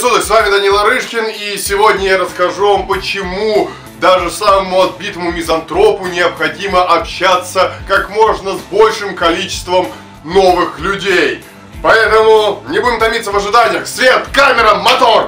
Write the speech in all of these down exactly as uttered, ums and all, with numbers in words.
суток, с вами Данил Арышкин, и сегодня я расскажу вам, почему даже самому отбитому мизантропу необходимо общаться как можно с большим количеством новых людей. Поэтому не будем томиться в ожиданиях. Свет, камера, мотор!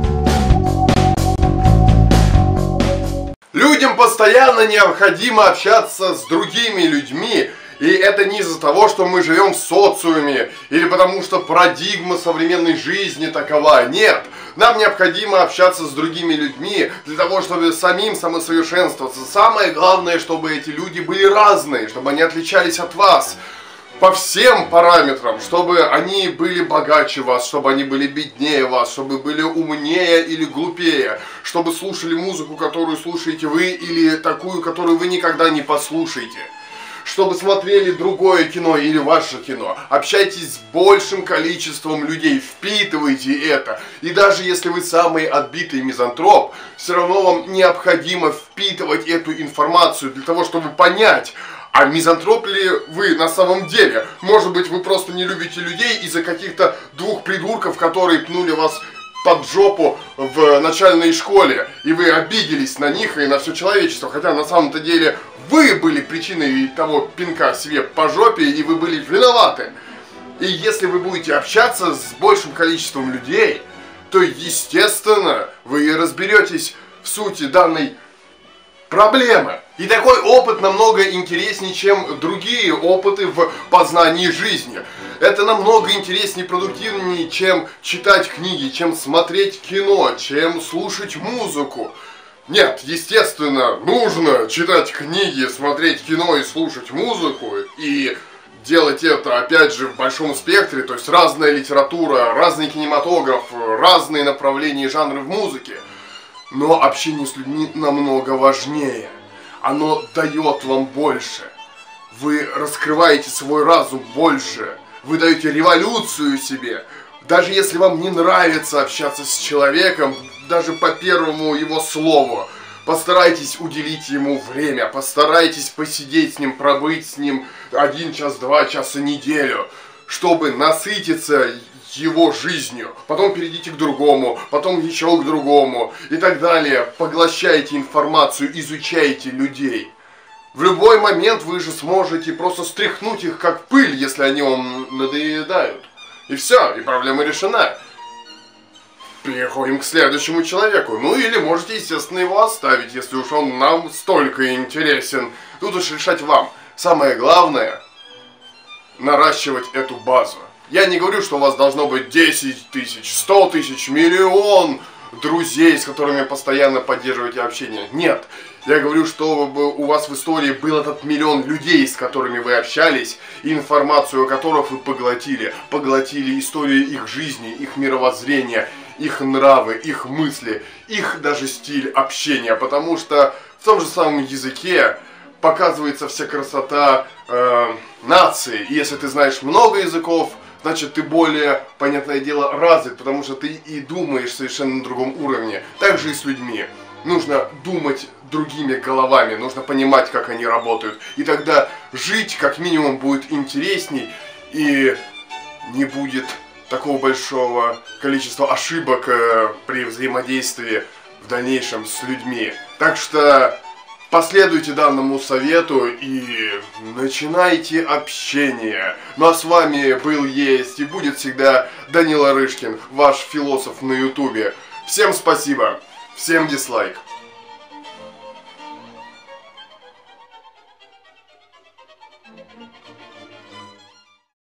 Людям постоянно необходимо общаться с другими людьми. И это не из-за того, что мы живем в социуме, или потому что парадигма современной жизни такова. Нет, нам необходимо общаться с другими людьми для того, чтобы самим самосовершенствоваться. Самое главное, чтобы эти люди были разные, чтобы они отличались от вас по всем параметрам, чтобы они были богаче вас, чтобы они были беднее вас, чтобы были умнее или глупее, чтобы слушали музыку, которую слушаете вы, или такую, которую вы никогда не послушаете. Чтобы смотрели другое кино или ваше кино. Общайтесь с большим количеством людей, впитывайте это. И даже если вы самый отбитый мизантроп, все равно вам необходимо впитывать эту информацию для того, чтобы понять, а мизантроп ли вы на самом деле. Может быть, вы просто не любите людей из-за каких-то двух придурков, которые пнули вас под жопу в начальной школе, и вы обиделись на них и на все человечество, хотя на самом-то деле вы были причиной того пинка себе по жопе, и вы были виноваты. И если вы будете общаться с большим количеством людей, то, естественно, вы разберетесь в сути данной проблемы. И такой опыт намного интереснее, чем другие опыты в познании жизни. Это намного интереснее и продуктивнее, чем читать книги, чем смотреть кино, чем слушать музыку. Нет, естественно, нужно читать книги, смотреть кино и слушать музыку. И делать это, опять же, в большом спектре. То есть разная литература, разный кинематограф, разные направления и жанры в музыке. Но общение с людьми намного важнее. Оно дает вам больше. Вы раскрываете свой разум больше. Вы даете революцию себе. Даже если вам не нравится общаться с человеком, даже по первому его слову, постарайтесь уделить ему время. Постарайтесь посидеть с ним, пробыть с ним один час, два часа неделю, чтобы насытиться его жизнью, потом перейдите к другому, потом еще к другому и так далее. Поглощайте информацию, изучайте людей. В любой момент вы же сможете просто стряхнуть их как пыль, если они вам надоедают. И все, и проблема решена. Переходим к следующему человеку. Ну или можете, естественно, его оставить, если уж он нам столько интересен. Тут уж решать вам. Самое главное — наращивать эту базу. Я не говорю, что у вас должно быть десять тысяч, сто тысяч, миллион друзей, с которыми постоянно поддерживаете общение. Нет. Я говорю, что у вас в истории был этот миллион людей, с которыми вы общались, и информацию о которых вы поглотили. Поглотили историю их жизни, их мировоззрения, их нравы, их мысли, их даже стиль общения. Потому что в том же самом языке показывается вся красота э, нации. И если ты знаешь много языков, значит, ты более, понятное дело, развит, потому что ты и думаешь совершенно на другом уровне. Так же и с людьми. Нужно думать другими головами, нужно понимать, как они работают. И тогда жить, как минимум, будет интересней, и не будет такого большого количества ошибок э, при взаимодействии в дальнейшем с людьми. Так что последуйте данному совету и начинайте общение. Ну а с вами был, есть и будет всегда Данил Арышкин, ваш философ на ютубе. Всем спасибо, всем дизлайк.